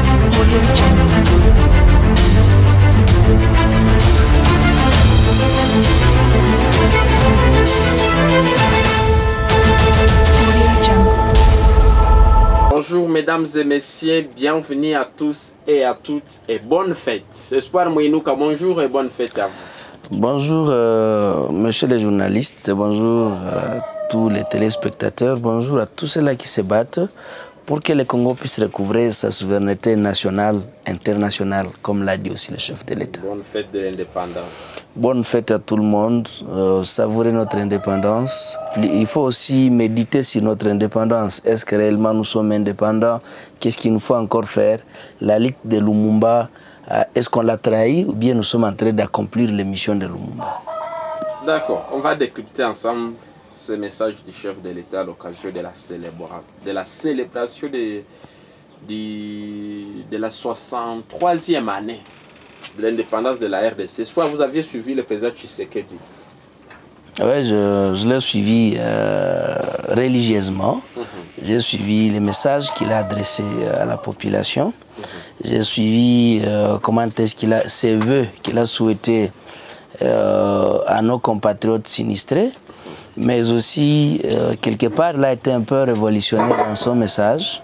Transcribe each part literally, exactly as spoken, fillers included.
Bonjour mesdames et messieurs, bienvenue à tous et à toutes et bonne fête. Espoir Moïnouka, bonjour et bonne fête à vous. Bonjour euh, monsieur les journalistes, bonjour à tous les téléspectateurs, bonjour à tous ceux-là qui se battent pour que le Congo puisse recouvrer sa souveraineté nationale, internationale, comme l'a dit aussi le chef de l'État. Bonne fête de l'indépendance. Bonne fête à tout le monde, euh, savourer notre indépendance. Il faut aussi méditer sur notre indépendance. Est-ce que réellement nous sommes indépendants? Qu'est-ce qu'il nous faut encore faire? La Ligue de Lumumba, euh, est-ce qu'on l'a trahi ou bien nous sommes en train d'accomplir les missions de Lumumba? D'accord, on va décrypter ensemble ce message du chef de l'État à l'occasion de la célébration de la célébration de, de, de la soixante-troisième année de l'indépendance de la R D C. Soit vous aviez suivi le président Tshisekedi? Oui, je, je l'ai suivi euh, religieusement. Mm-hmm. J'ai suivi les messages qu'il a adressés à la population. Mm-hmm. J'ai suivi euh, comment est-ce qu'il a ses vœux qu'il a souhaité euh, à nos compatriotes sinistrés. Mais aussi, euh, quelque part, il a été un peu révolutionnaire dans son message.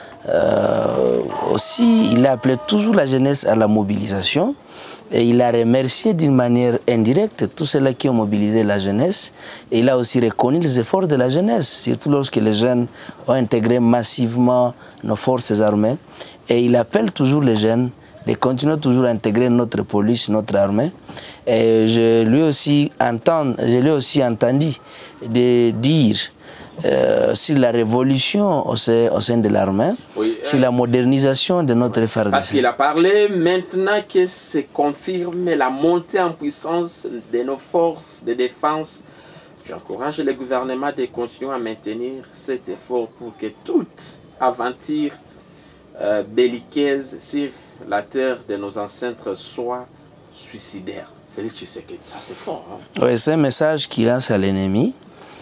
Euh, aussi, il a appelé toujours la jeunesse à la mobilisation et il a remercié d'une manière indirecte tous ceux-là qui ont mobilisé la jeunesse. Et il a aussi reconnu les efforts de la jeunesse, surtout lorsque les jeunes ont intégré massivement nos forces armées. Et il appelle toujours les jeunes de continuer toujours à intégrer notre police, notre armée. Et je lui aussi entends, je lui aussi entendu de dire euh, sur la révolution au sein, au sein de l'armée, oui, sur euh, la modernisation de notre F R D C. Parce qu'il a parlé maintenant que se confirme la montée en puissance de nos forces de défense. J'encourage le gouvernement de continuer à maintenir cet effort pour que toute aventure euh, belliqueuse sur la terre de nos ancêtres soit suicidaire. Félix Tshisekedi, ça c'est fort. Hein? Oui, c'est un message qui lance à l'ennemi.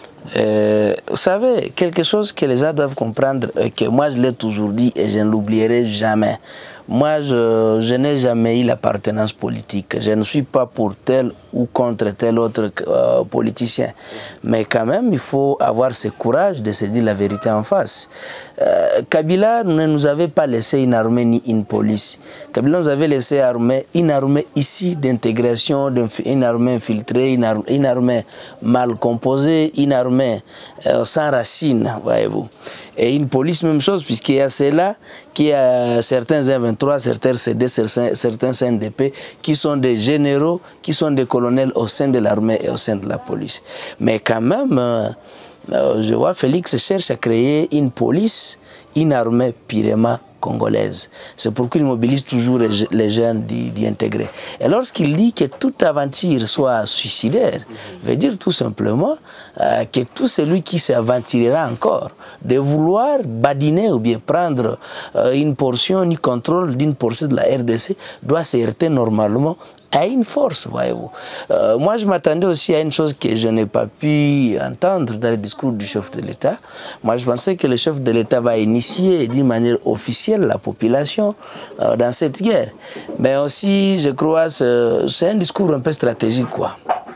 Euh, vous savez, quelque chose que les gens doivent comprendre, euh, que moi je l'ai toujours dit et je ne l'oublierai jamais. Moi, je, je n'ai jamais eu l'appartenance politique. Je ne suis pas pour tel ou contre tel autre euh, politicien. Mais quand même, il faut avoir ce courage de se dire la vérité en face. Euh, Kabila ne nous avait pas laissé une armée ni une police. Kabila nous avait laissé armée, une armée ici d'intégration, une armée infiltrée, une, ar une armée mal composée, une armée euh, sans racines, voyez-vous. Et une police, même chose, puisqu'il y a ceux-là, qui a certains M vingt-trois, certains C D, certains C N D P, qui sont des généraux, qui sont des colonels au sein de l'armée et au sein de la police. Mais quand même, euh, euh, je vois Félix cherche à créer une police, une armée purement congolaise. C'est pourquoi il mobilise toujours les jeunes d'y intégrer. Et lorsqu'il dit que toute aventure soit suicidaire, mm-hmm. veut dire tout simplement euh, que tout celui qui s'aventurera encore de vouloir badiner ou bien prendre euh, une portion, ni contrôle d'une portion de la R D C doit se heurter normalement à une force, voyez-vous. Euh, moi, je m'attendais aussi à une chose que je n'ai pas pu entendre dans le discours du chef de l'État. Moi, je pensais que le chef de l'État va initier d'une manière officielle la population euh, dans cette guerre. Mais aussi, je crois que c'est un discours un peu stratégique, quoi.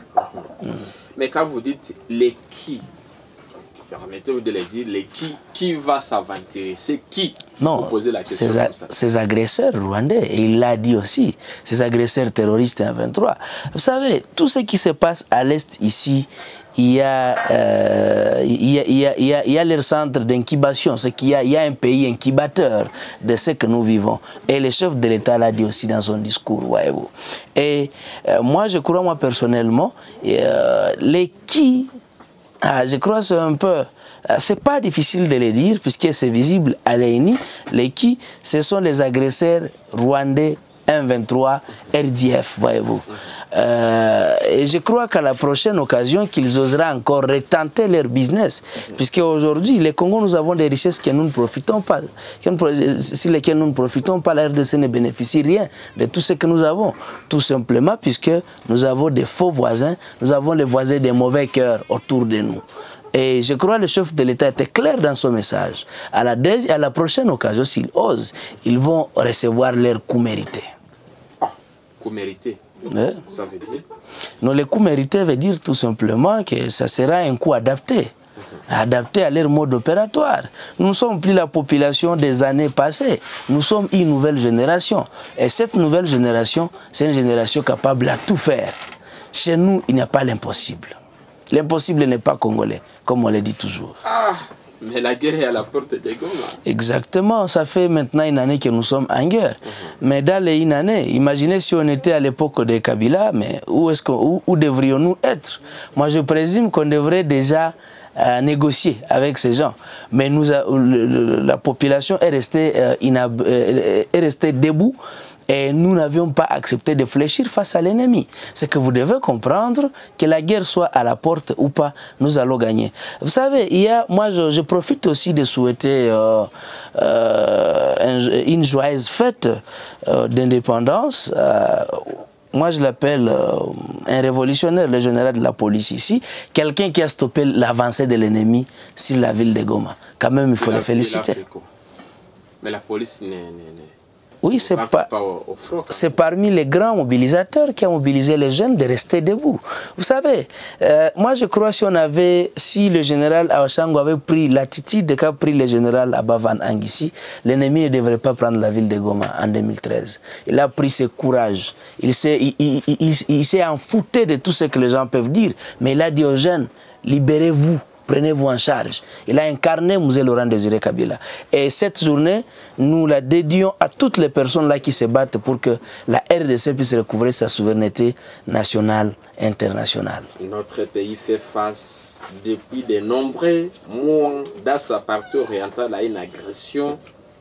Mm. Mais quand vous dites les qui, permettez-vous de le dire, les qui, qui va s'aventurer? C'est qui? Non, poser la question ces, ces agresseurs rwandais, et il l'a dit aussi, ces agresseurs terroristes M vingt-trois. Vous savez, tout ce qui se passe à l'Est ici, il y a, euh, il y a, il y a, il y a, il y a leur centre d'incubation, c'est qu'il y a, il y a un pays incubateur de ce que nous vivons. Et le chef de l'État l'a dit aussi dans son discours, voyez-vous. Et euh, moi, je crois, moi personnellement, euh, les qui, ah, je crois que c'est un peu... C'est pas difficile de le dire, puisque c'est visible à l'E N I. Les qui, ce sont les agresseurs rwandais M vingt-trois, R D F, voyez-vous. Euh, et je crois qu'à la prochaine occasion, qu'ils oseront encore retenter leur business. Puisque aujourd'hui, les Congo, nous avons des richesses que nous ne profitons pas. Si lesquelles nous ne profitons pas, la R D C ne bénéficie rien de tout ce que nous avons. Tout simplement puisque nous avons des faux voisins, nous avons les voisins des mauvais cœurs autour de nous. Et je crois que le chef de l'État était clair dans son message. À la, à la prochaine occasion, s'ils osent, ils vont recevoir leur coup mérité. Ah, coup mérité, ouais. Ça veut dire? Non, le coup mérité veut dire tout simplement que ça sera un coup adapté. Adapté à leur mode opératoire. Nous ne sommes plus la population des années passées. Nous sommes une nouvelle génération. Et cette nouvelle génération, c'est une génération capable de tout faire. Chez nous, il n'y a pas l'impossible. L'impossible n'est pas congolais, comme on le dit toujours. Ah, mais la guerre est à la porte des Goma. Exactement, ça fait maintenant une année que nous sommes en guerre. Uh-huh. Mais dans les une année, imaginez si on était à l'époque de Kabila, mais où, est-ce qu'on, où, où devrions-nous être? Moi, je présume qu'on devrait déjà à négocier avec ces gens. Mais nous a, le, le, la population est restée, euh, inab, euh, est restée debout et nous n'avions pas accepté de fléchir face à l'ennemi. C'est que vous devez comprendre que la guerre soit à la porte ou pas, nous allons gagner. Vous savez, il y a, moi je, je profite aussi de souhaiter euh, euh, une joyeuse fête euh, d'indépendance. Euh, Moi, je l'appelle euh, un révolutionnaire, le général de la police ici, quelqu'un qui a stoppé l'avancée de l'ennemi sur la ville de Goma. Quand même, il faut le féliciter. Mais la police n'est... Oui, c'est pas, c'est parmi les grands mobilisateurs qui ont mobilisé les jeunes de rester debout. Vous savez, euh, moi je crois si on avait, si le général Aoshango avait pris l'attitude qu'a pris le général Abavan Anguissi, l'ennemi ne devrait pas prendre la ville de Goma en deux mille treize. Il a pris ce courage, il s'est il, il, il, il, il enfouté de tout ce que les gens peuvent dire, mais il a dit aux jeunes, libérez-vous. Prenez-vous en charge. Il a incarné Mzee Laurent Désiré Kabila. Et cette journée, nous la dédions à toutes les personnes là qui se battent pour que la R D C puisse recouvrer sa souveraineté nationale, internationale. Notre pays fait face depuis de nombreux mois dans sa partie orientale à une agression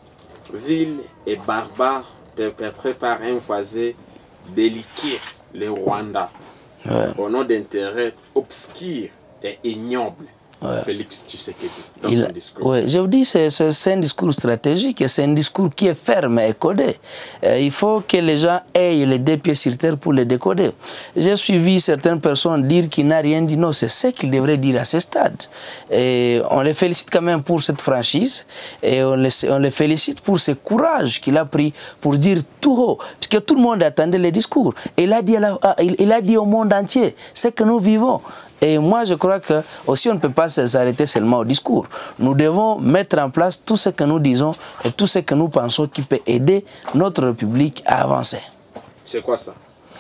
vile et barbare perpétrée par un voisin belliqueux, le Rwanda, ouais. Au nom d'intérêts obscurs et ignobles. Ouais. Félix Tshisekedi, dans il, son discours. Ouais, je vous dis, c'est un discours stratégique et c'est un discours qui est ferme et codé. Euh, il faut que les gens aient les deux pieds sur terre pour le décoder. J'ai suivi certaines personnes dire qu'il n'a rien dit. Non, c'est ce qu'il devrait dire à ce stade. Et on les félicite quand même pour cette franchise et on les, on les félicite pour ce courage qu'il a pris pour dire tout haut. Parce que tout le monde attendait les discours. Et il a dit, à la, il, il a dit au monde entier ce que nous vivons. Et moi, je crois que aussi on ne peut pas s'arrêter seulement au discours. Nous devons mettre en place tout ce que nous disons et tout ce que nous pensons qui peut aider notre République à avancer. C'est quoi ça?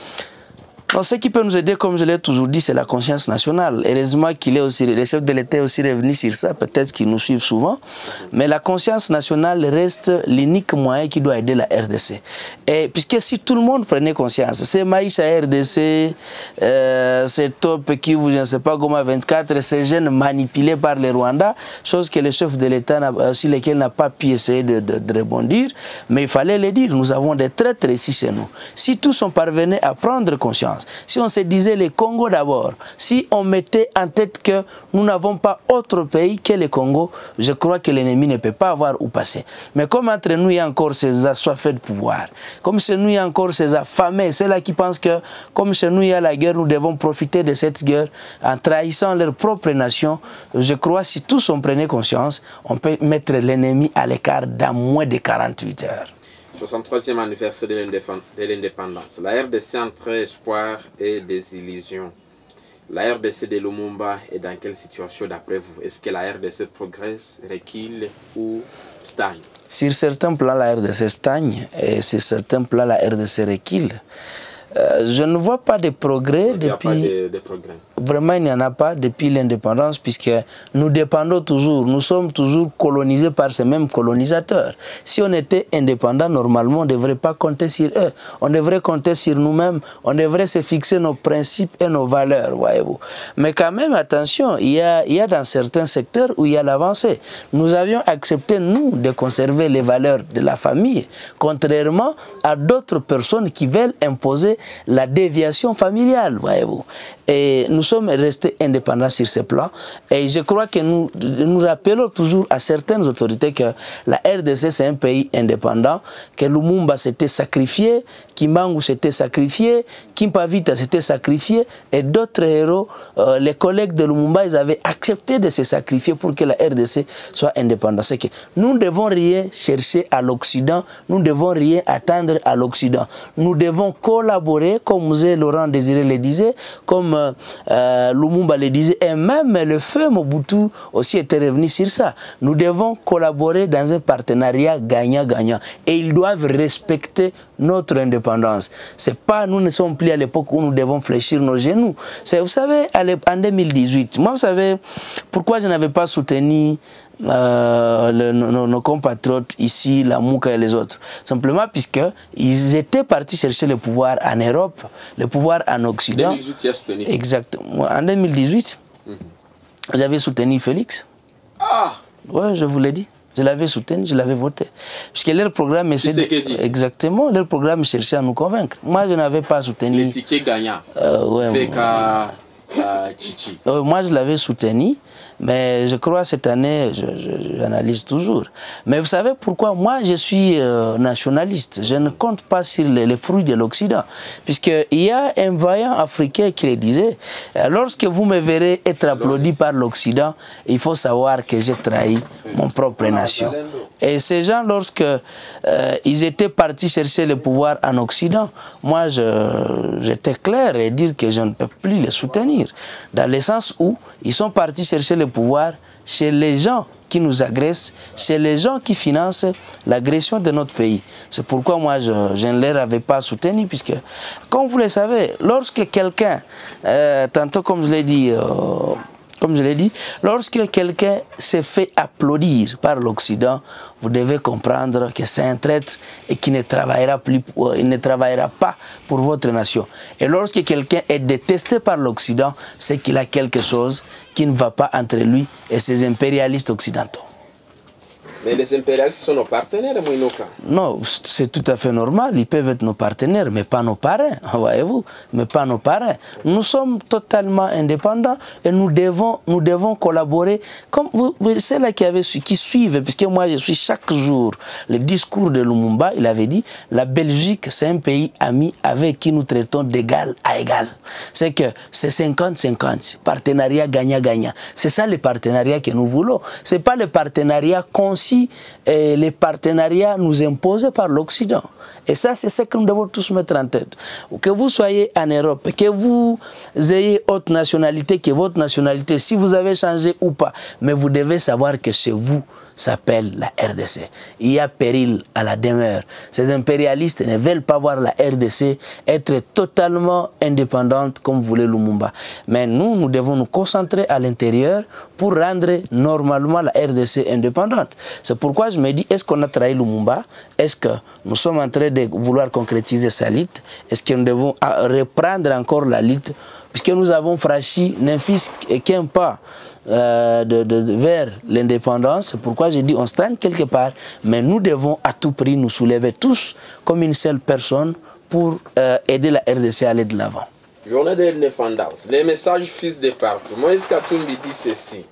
Donc, ce qui peut nous aider, comme je l'ai toujours dit, c'est la conscience nationale. Heureusement qu'il est aussi, les chefs de l'État aussi revenus sur ça, peut-être qu'ils nous suivent souvent. Mais la conscience nationale reste l'unique moyen qui doit aider la R D C. Et puisque si tout le monde prenait conscience, c'est Maïs à R D C, euh, c'est Top qui, je ne sais pas, Goma vingt-quatre, ces jeunes manipulés par les Rwandais, chose que le chef de l'État, sur lesquels n'a pas pu essayer de, de, de rebondir. Mais il fallait le dire, nous avons des traîtres ici chez nous. Si tous on parvenait à prendre conscience, si on se disait le Congo d'abord, si on mettait en tête que nous n'avons pas autre pays que le Congo, je crois que l'ennemi ne peut pas avoir où passer. Mais comme entre nous il y a encore ces assoiffés de pouvoir, comme chez nous il y a encore ces affamés, ceux-là qui pensent que comme chez nous il y a la guerre, nous devons profiter de cette guerre en trahissant leur propre nation, je crois que si tous on prenait conscience, on peut mettre l'ennemi à l'écart dans moins de quarante-huit heures. soixante-troisième anniversaire de l'indépendance. La R D C entre espoir et désillusion. La R D C de Lumumba est dans quelle situation d'après vous? Est-ce que la R D C progresse, recule ou stagne? Sur certains plans, la R D C stagne et sur certains plans, la R D C recule. Euh, je ne vois pas de progrès il depuis... Il n'y a pas de, de progrès. Vraiment, il n'y en a pas depuis l'indépendance, puisque nous dépendons toujours, nous sommes toujours colonisés par ces mêmes colonisateurs. Si on était indépendant, normalement, on ne devrait pas compter sur eux. On devrait compter sur nous-mêmes, on devrait se fixer nos principes et nos valeurs, voyez-vous. Mais quand même, attention, il y a, il y a dans certains secteurs où il y a l'avancée. Nous avions accepté, nous, de conserver les valeurs de la famille, contrairement à d'autres personnes qui veulent imposer la déviation familiale, voyez-vous. Et nous sommes restés indépendants sur ce plan. Et je crois que nous nous rappelons toujours à certaines autorités que la R D C c'est un pays indépendant, que Lumumba s'était sacrifié, Kimbangu s'était sacrifié, Kimpavita s'était sacrifié, et d'autres héros, euh, les collègues de Lumumba, ils avaient accepté de se sacrifier pour que la R D C soit indépendante. C'est que nous ne devons rien chercher à l'Occident, nous ne devons rien attendre à l'Occident. Nous devons collaborer, comme Mzee Laurent Désiré le disait, comme euh, euh, Lumumba le disait, et même le feu Mobutu aussi était revenu sur ça. Nous devons collaborer dans un partenariat gagnant-gagnant. Et ils doivent respecter notre indépendance. C'est pas, nous ne sommes plus à l'époque où nous devons fléchir nos genoux. Vous savez, en deux mille dix-huit, moi, vous savez, pourquoi je n'avais pas soutenu euh, le, nos, nos compatriotes ici, la Mouka et les autres? Simplement puisqu'ils étaient partis chercher le pouvoir en Europe, le pouvoir en Occident. En deux mille dix-huit, tu as soutenu? Exactement. En deux mille dix-huit, mm-hmm. j'avais soutenu Félix. Ah! Oui, je vous l'ai dit. Je l'avais soutenu, je l'avais voté. Parce que leur programme essaie de... Exactement, leur programme cherchait à nous convaincre. Moi, je n'avais pas soutenu... Les tickets gagnants. Euh, ouais, Feka, euh, Chichi. Euh, moi, je l'avais soutenu, mais je crois cette année, j'analyse toujours. Mais vous savez pourquoi? Moi, je suis euh, nationaliste. Je ne compte pas sur les, les fruits de l'Occident. Puisqu'il y a un vaillant africain qui le disait, euh, lorsque vous me verrez être applaudi par l'Occident, il faut savoir que j'ai trahi mon propre nation. Et ces gens, lorsque euh, ils étaient partis chercher le pouvoir en Occident, moi, j'étais clair et dire que je ne peux plus les soutenir. Dans le sens où ils sont partis chercher le pouvoir chez les gens qui nous agressent, chez les gens qui financent l'agression de notre pays. C'est pourquoi moi, je, je ne les avais pas soutenus, puisque, comme vous le savez, lorsque quelqu'un, euh, tantôt comme je l'ai dit, euh, Comme je l'ai dit, lorsque quelqu'un se fait applaudir par l'Occident, vous devez comprendre que c'est un traître et qu'il ne travaillera plus, il ne travaillera pas pour votre nation. Et lorsque quelqu'un est détesté par l'Occident, c'est qu'il a quelque chose qui ne va pas entre lui et ses impérialistes occidentaux. Mais les impérialistes sont nos partenaires, Mouinoka. Non, c'est tout à fait normal. Ils peuvent être nos partenaires, mais pas nos parrains, voyez-vous. Mais pas nos parrains. Nous sommes totalement indépendants et nous devons, nous devons collaborer. Comme vous, c'est là qui, avait, qui suivent, puisque moi je suis chaque jour le discours de Lumumba, il avait dit la Belgique, c'est un pays ami avec qui nous traitons d'égal à égal. C'est que c'est cinquante cinquante, partenariat gagnant-gagnant. C'est ça le partenariat que nous voulons. Ce n'est pas le partenariat concis. Et les partenariats nous imposés par l'Occident. Et ça, c'est ce que nous devons tous mettre en tête. Que vous soyez en Europe, que vous ayez autre nationalité que votre nationalité, si vous avez changé ou pas, mais vous devez savoir que chez vous, s'appelle la R D C. Il y a péril à la demeure. Ces impérialistes ne veulent pas voir la R D C être totalement indépendante comme voulait Lumumba. Mais nous, nous devons nous concentrer à l'intérieur pour rendre normalement la R D C indépendante. C'est pourquoi je me dis, est-ce qu'on a trahi Lumumba? Est-ce que nous sommes en train de vouloir concrétiser sa lutte? Est-ce que nous devons reprendre encore la lutte? Puisque nous avons franchi d'un fils et qu'un pas Euh, de, de, de, vers l'indépendance. C'est pourquoi j'ai dit on stagne quelque part, mais nous devons à tout prix nous soulever tous comme une seule personne pour euh, aider la R D C à aller de l'avant. Journée de l'indépendance, les messages fils de partout. Moïse Katumbi dit ceci.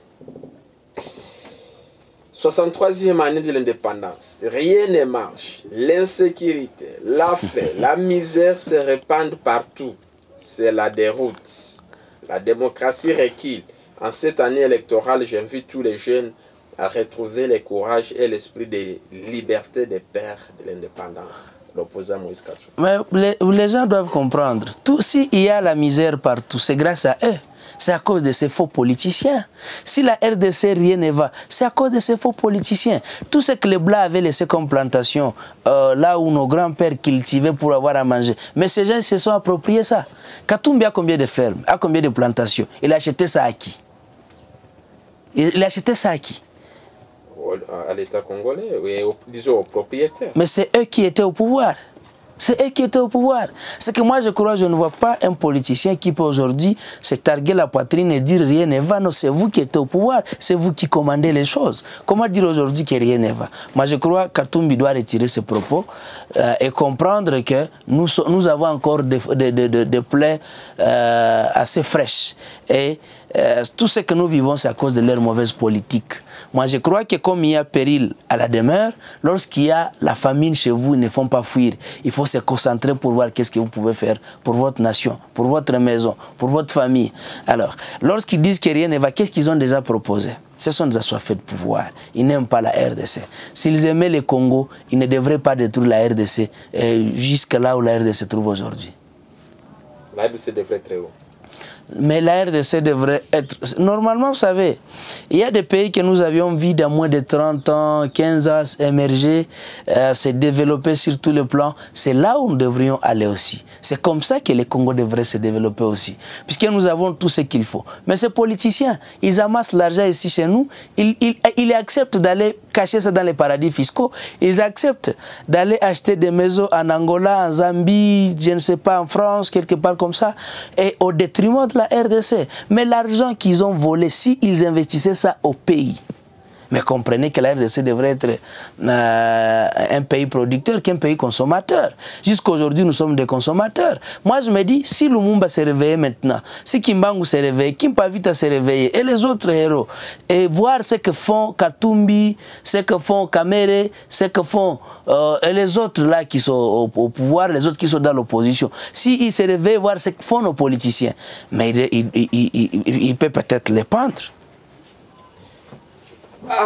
soixante-troisième année de l'indépendance, rien ne marche. L'insécurité, la faim, la misère se répandent partout. C'est la déroute. La démocratie recule. En cette année électorale, j'invite tous les jeunes à retrouver le courage et l'esprit de liberté des pères de l'indépendance. L'opposant Moïse Katumbi. Mais les, les gens doivent comprendre, s'il y a la misère partout, c'est grâce à eux. C'est à cause de ces faux politiciens. Si la R D C, rien ne va, c'est à cause de ces faux politiciens. Tout ce que les Blancs avaient laissé comme plantation, euh, là où nos grands-pères cultivaient pour avoir à manger, mais ces gens se sont appropriés ça. Katumbi a combien de fermes, a combien de plantations? Il a acheté ça à qui? Il a acheté ça à qui? À l'État congolais, oui, disons aux propriétaires. Mais c'est eux qui étaient au pouvoir. C'est eux qui étaient au pouvoir. C'est que moi, je crois, je ne vois pas un politicien qui peut aujourd'hui se targuer la poitrine et dire rien ne va. Non, c'est vous qui êtes au pouvoir. C'est vous qui commandez les choses. Comment dire aujourd'hui que rien ne va? Moi, je crois que Katumbi doit retirer ses propos euh, et comprendre que nous, nous avons encore des, des, des, des plaies euh, assez fraîches. Et euh, tout ce que nous vivons, c'est à cause de leur mauvaise politique. Moi, je crois que comme il y a péril à la demeure, lorsqu'il y a la famine chez vous, ils ne font pas fuir. Il faut se concentrer pour voir qu'est-ce que vous pouvez faire pour votre nation, pour votre maison, pour votre famille. Alors, lorsqu'ils disent que rien ne va, qu'est-ce qu'ils ont déjà proposé? Ce sont des assoiffés de pouvoir. Ils n'aiment pas la R D C. S'ils aimaient le Congo, ils ne devraient pas détruire la R D C jusque là où la R D C se trouve aujourd'hui. La R D C devrait être très haut. Mais la R D C devrait être... Normalement, vous savez, il y a des pays que nous avions vu dans moins de trente ans, quinze ans émerger, euh, se développer sur tous les plans. C'est là où nous devrions aller aussi. C'est comme ça que le Congo devrait se développer aussi. Puisque nous avons tout ce qu'il faut. Mais ces politiciens, ils amassent l'argent ici chez nous. Ils, ils, ils acceptent d'aller cacher ça dans les paradis fiscaux. Ils acceptent d'aller acheter des maisons en Angola, en Zambie, je ne sais pas, en France, quelque part comme ça. Et au détriment de la R D C. Mais l'argent qu'ils ont volé, s'ils investissaient ça au pays, mais comprenez que la R D C devrait être euh, un pays producteur qu'un pays consommateur. Jusqu'à aujourd'hui, nous sommes des consommateurs. Moi, je me dis, si Lumumba s'est réveillé maintenant, si Kimbangu s'est réveillé, Kimpavita s'est réveillé, et les autres héros, et voir ce que font Katumbi, ce que font Kamere, ce que font euh, et les autres là qui sont au, au pouvoir, les autres qui sont dans l'opposition, s'ils se réveillent, voir ce que font nos politiciens, mais il, il, il, il, il, il peut peut-être les pendre. Ah,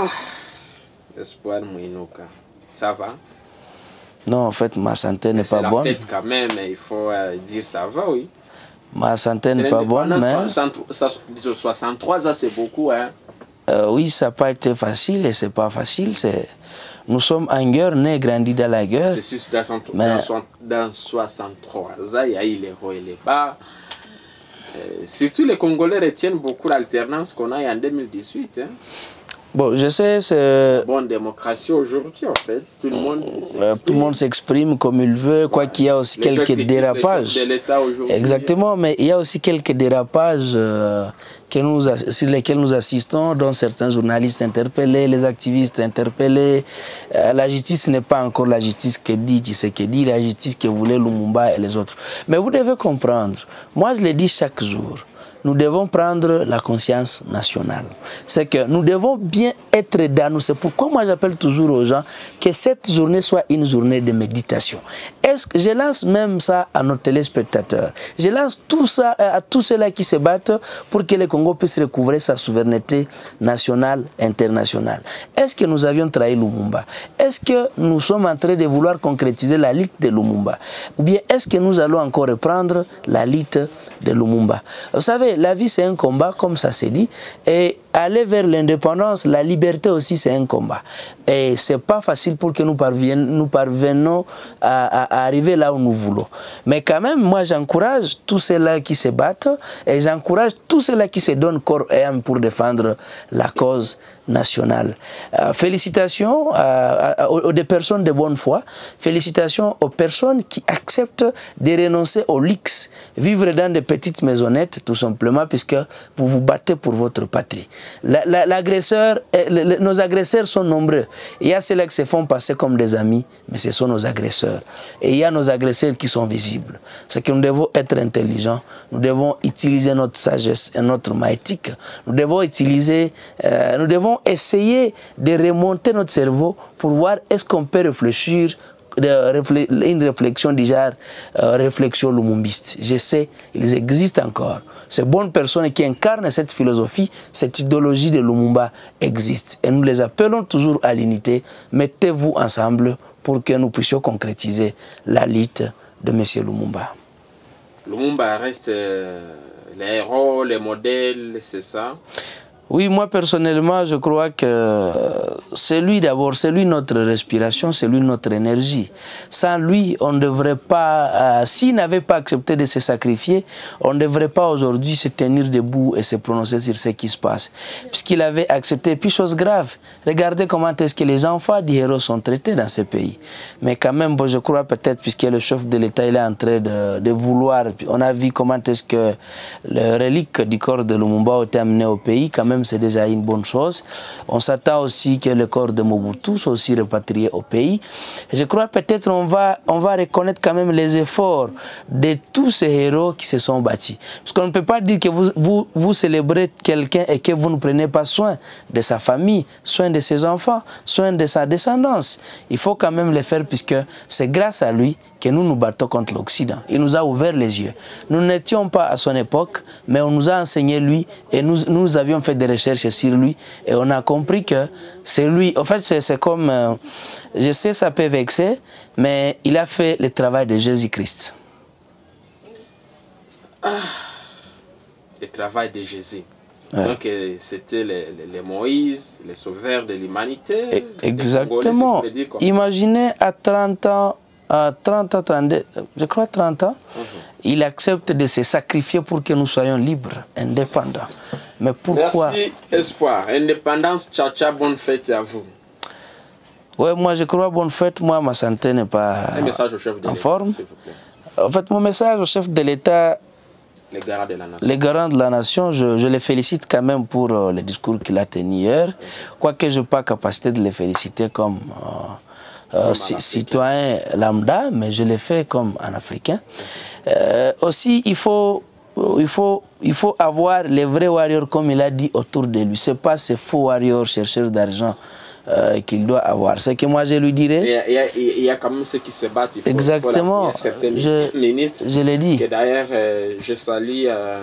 Espoir Mouinouka, ça va? Non, en fait, ma santé n'est pas bonne. C'est la fête quand même, il faut euh, dire ça va, oui. Ma santé n'est pas bonne, mais... soixante-trois ans, c'est beaucoup, hein? Euh, oui, ça n'a pas été facile et c'est pas facile. Nous sommes en guerre, nés, grandis dans la guerre. Dans, mais... dans soixante-trois ans, il y a eu les hauts et les bas. Euh, surtout les Congolais retiennent beaucoup l'alternance qu'on a eu en deux mille dix-huit. Hein? Bon, je sais, c'est... Bonne démocratie aujourd'hui, en fait. Tout le monde euh, tout le monde s'exprime comme il veut, quoi qu'il y a aussi les quelques dérapages. De Exactement, mais il y a aussi quelques dérapages euh, que nous, sur lesquels nous assistons, dont certains journalistes interpellés, les activistes interpellés. Euh, la justice n'est pas encore la justice que dit Tshisekedi, la justice que voulait Lumumba et les autres. Mais vous devez comprendre, moi je le dis chaque jour, nous devons prendre la conscience nationale. C'est que nous devons bien être dans nous. C'est pourquoi moi j'appelle toujours aux gens que cette journée soit une journée de méditation. Est-ce que je lance même ça à nos téléspectateurs? Je lance tout ça à tous ceux-là qui se battent pour que le Congo puisse recouvrer sa souveraineté nationale, internationale. Est-ce que nous avions trahi Lumumba? Est-ce que nous sommes en train de vouloir concrétiser la lutte de Lumumba? Ou bien est-ce que nous allons encore reprendre la lutte de Lumumba? Vous savez, la vie c'est un combat, comme ça s'est dit, et aller vers l'indépendance, la liberté aussi c'est un combat. Et c'est pas facile pour que nous parvenions, nous parvenons à, à, à arriver là où nous voulons. Mais quand même, moi j'encourage tous ceux-là qui se battent et j'encourage tous ceux-là qui se donnent corps et âme pour défendre la cause nationale. Euh, félicitations à, à, aux, aux des personnes de bonne foi, félicitations aux personnes qui acceptent de renoncer au luxe, vivre dans des petites maisonnettes tout simplement puisque vous vous battez pour votre patrie. L'agresseur, la, la, nos agresseurs sont nombreux. Il y a ceux-là qui se font passer comme des amis, mais ce sont nos agresseurs. Et il y a nos agresseurs qui sont visibles. C'est que nous devons être intelligents, nous devons utiliser notre sagesse et notre maïtique, nous devons utiliser, euh, nous devons essayer de remonter notre cerveau pour voir est-ce qu'on peut réfléchir une réflexion du genre euh, réflexion lumumbiste. Je sais, ils existent encore. Ces bonnes personnes qui incarnent cette philosophie, cette idéologie de Lumumba existe. Et nous les appelons toujours à l'unité. Mettez-vous ensemble pour que nous puissions concrétiser la lutte de M. Lumumba. Lumumba reste euh, les héros, les modèles, c'est ça? Oui, moi personnellement, je crois que c'est lui d'abord, c'est lui notre respiration, c'est lui notre énergie. Sans lui, on ne devrait pas, euh, s'il n'avait pas accepté de se sacrifier, on ne devrait pas aujourd'hui se tenir debout et se prononcer sur ce qui se passe. Puisqu'il avait accepté, et puis chose grave, regardez comment est-ce que les enfants d'héros sont traités dans ce pays. Mais quand même, bon, je crois peut-être, puisque le chef de l'État il est en train de, de vouloir, on a vu comment est-ce que le relique du corps de Lumumba a été amené au pays, quand même même, c'est déjà une bonne chose. On s'attend aussi que le corps de Mobutu soit aussi répatrié au pays. Et je crois peut-être on va, on va reconnaître quand même les efforts de tous ces héros qui se sont bâtis. Parce qu'on ne peut pas dire que vous, vous, vous célébrez quelqu'un et que vous ne prenez pas soin de sa famille, soin de ses enfants, soin de sa descendance. Il faut quand même le faire puisque c'est grâce à lui que nous nous battons contre l'Occident. Il nous a ouvert les yeux. Nous n'étions pas à son époque, mais on nous a enseigné lui et nous, nous avions fait des recherches sur lui et on a compris que c'est lui. En fait, c'est comme, euh, je sais, ça peut vexer, mais il a fait le travail de Jésus-Christ. Ah, le travail de Jésus. Ouais. Donc c'était les, les, les Moïse, les sauveurs de l'humanité. Exactement. Congolais, imaginez à trente ans, à trente ans, trente, je crois trente ans, mm-hmm. il accepte de se sacrifier pour que nous soyons libres, indépendants. Mais pourquoi? Merci, Espoir. Indépendance, tcha tcha, bonne fête à vous. Oui, moi je crois bonne fête, moi ma santé n'est pas Un message au chef de en forme. S'il vous plaît. En fait, mon message au chef de l'État, les garants de la nation, les garants de la nation je, je les félicite quand même pour euh, le discours qu'il a tenu hier, quoique je n'ai pas capacité de les féliciter comme... Euh, Euh, citoyen lambda, mais je l'ai fait comme un Africain. Euh, aussi, il faut, il, faut, il faut avoir les vrais warriors, comme il a dit, autour de lui. Ce n'est pas ces faux warriors chercheurs d'argent euh, qu'il doit avoir. C'est que moi, je lui dirais... Il y a, il y a, il y a quand même ceux qui se battent. Il faut, exactement. Il faut la, il y a certains je, ministres. Je l'ai dit. D'ailleurs, euh, je salue euh,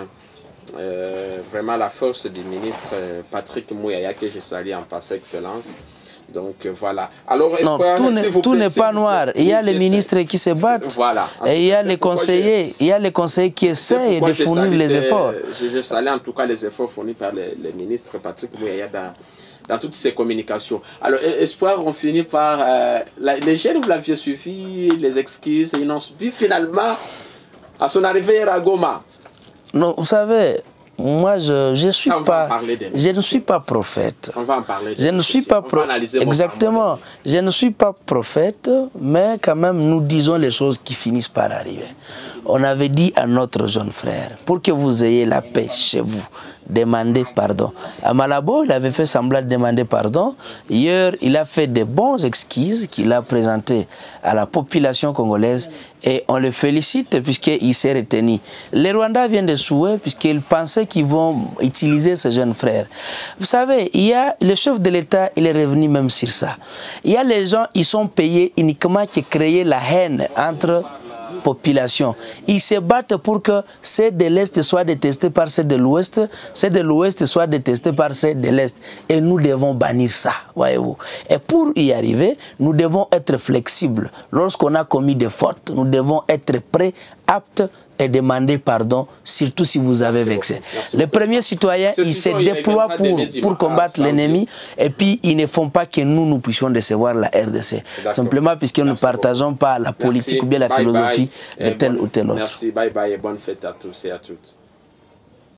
euh, vraiment la force du ministre euh, Patrick Mouyaya, que je salue en passant excellence. Donc voilà. Alors, non, tout n'est pas noir. Il y a les ministres qui se battent. Voilà. Et il y a les conseillers. Il y a les conseillers qui essayent de fournir salue, les efforts. Je, je salue en tout cas les efforts fournis par les, les ministres Patrick Mouyaya dans, dans toutes ces communications. Alors, Espoir, on finit par euh, la, les jeunes, vous l'aviez suivi, les exquises, ils n'ont suivi finalement à son arrivée à Goma. Non, vous savez. Moi, je, je, suis pas, je ne suis pas prophète. On va en parler. Je ne suis pas prophète. Exactement. Je ne suis pas prophète, mais quand même, nous disons les choses qui finissent par arriver. On avait dit à notre jeune frère, pour que vous ayez la paix chez vous, demandez pardon. À Malabo, il avait fait semblant de demander pardon. Hier, il a fait de bons excuses qu'il a présentées à la population congolaise et on le félicite puisqu'il s'est retenu. Les Rwandais viennent de souhait puisqu'ils pensaient qu'ils vont utiliser ces jeunes frères. Vous savez, il y a le chef de l'État, il est revenu même sur ça. Il y a les gens, ils sont payés uniquement pour créer la haine entre population. Ils se battent pour que ceux de l'Est soient détestés par ceux de l'Ouest, ceux de l'Ouest soient détestés par ceux de l'Est. Et nous devons bannir ça, voyez-vous. Et pour y arriver, nous devons être flexibles. Lorsqu'on a commis des fautes, nous devons être prêts, aptes et demander pardon, surtout si vous avez vexé. Le premier citoyen, il se déploie pour, pour combattre l'ennemi et puis ils ne font pas que nous, nous puissions décevoir la R D C. Simplement puisque nous ne partageons pas la politique ou bien la philosophie de tel ou tel autre. Merci, bye bye et bonne fête à tous et à toutes.